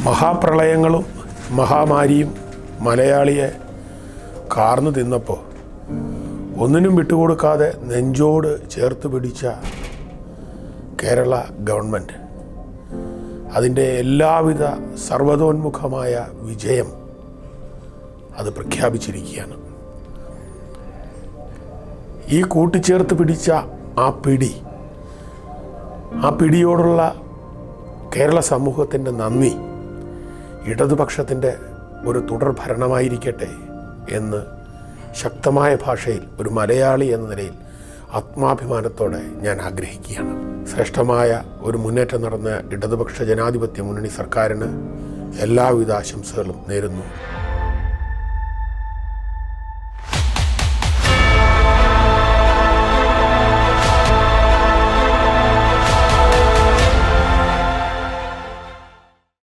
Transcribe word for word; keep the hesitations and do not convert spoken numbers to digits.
മഹാപ്രളയങ്ങളും മഹാമാരിയും മലയാളിയെ കാർന്നു തിന്നപ്പോൾ ഒന്നിനും വിട്ടുകൊടുക്കാതെ നെഞ്ചോട് ചേർത്ത് പിടിച്ച കേരള ഗവൺമെൻറ് അതിൻ്റെ എല്ലാവിധ സർവതോന്മുഖമായ വിജയം അത് പ്രഖ്യാപിച്ചിരിക്കുകയാണ്. ഈ കൂട്ടിച്ചേർത്ത് പിടിച്ച ആ പിടി ആ പിടിയോടുള്ള കേരള സമൂഹത്തിൻ്റെ നന്ദി ഇടതുപക്ഷത്തിൻ്റെ ഒരു തുടർ ഭരണമായിരിക്കട്ടെ എന്ന് ശക്തമായ ഭാഷയിൽ ഒരു മലയാളി എന്ന നിലയിൽ ആത്മാഭിമാനത്തോടെ ഞാൻ ആഗ്രഹിക്കുകയാണ്. ശ്രേഷ്ഠമായ ഒരു മുന്നേറ്റം നടന്ന ഇടതുപക്ഷ ജനാധിപത്യ മുന്നണി സർക്കാരിന് എല്ലാവിധ ആശംസകളും നേരുന്നു.